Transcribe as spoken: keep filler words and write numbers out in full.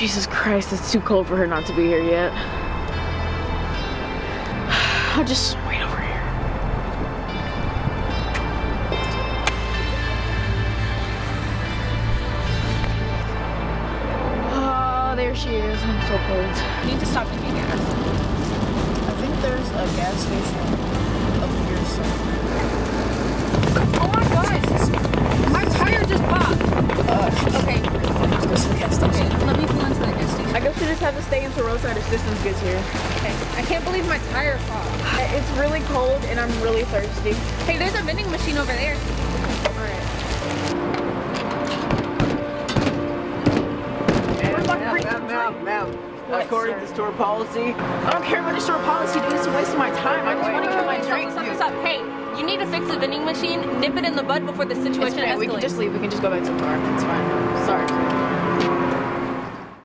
Jesus Christ, it's too cold for her not to be here yet. I'll just wait over here. Oh, there she is. I'm so cold. I need to stop to get gas. I think there's a gas station up here somewhere. Oh my gosh! My tire just popped! Uh, Okay. Let's go to the gas station. Okay, let me pull into that gas station. I guess we just have to stay until roadside assistance gets here. Okay. I can't believe my tire popped. It's really cold and I'm really thirsty. Hey, there's a vending machine over there. Alright. Ma'am, ma'am, ma'am. According to store policy. I don't care about the store policy, dude. It's a waste of my time. I just want to get my drink. Stop, stop, stop. Hey, you need to fix the vending machine. Nip it in the bud before the situation It's okay. escalates. We can just leave. We can just go back to the car. It's fine. Sorry.